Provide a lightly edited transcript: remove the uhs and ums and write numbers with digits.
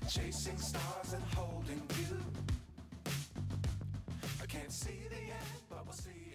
chasing stars and holding you. I can't see the end, but we'll see